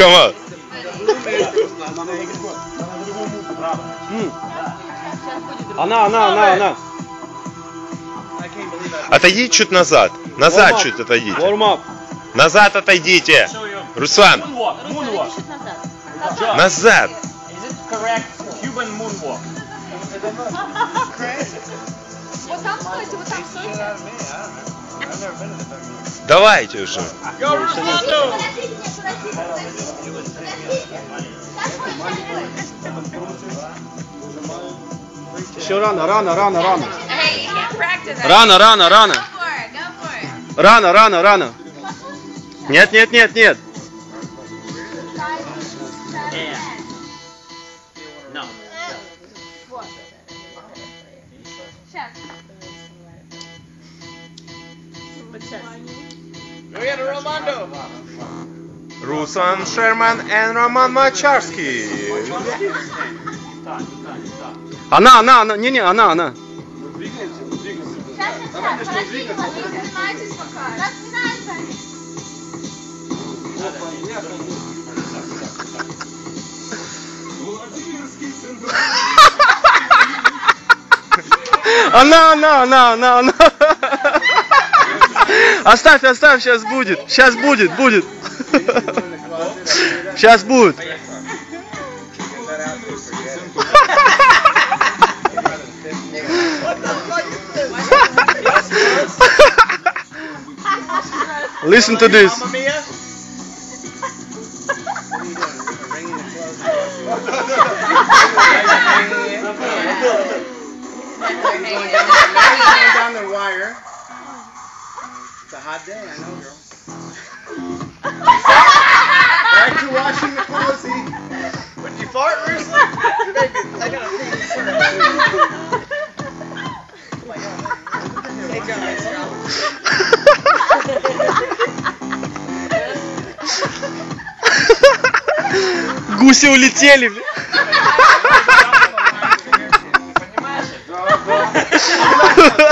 Come on. Она. Отойди чуть назад. Назад чуть отойдите. Назад отойдите. Руслан. Назад. Давайте уже. Еще рано. Рано. Нет. Руслан Шерман и Роман Мачарский. Она. Не, она. Она. Оставь, сейчас будет. Сейчас будет. Listen to this. Down the wire. It's a hot day, I know, girl. Back to washing the pussy. Would you fart, Bruce? Baby, I gotta pee. Oh my God. Hey, John. Гуси улетели. Понимаешь?